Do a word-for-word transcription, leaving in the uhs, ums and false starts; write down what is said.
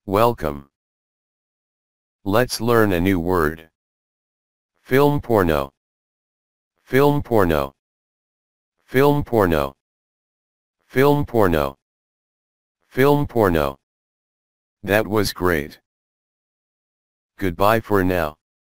Welcome. Let's learn a new word. Film porno. Film porno. Film porno. Film porno. Film porno. That was great. Goodbye for now.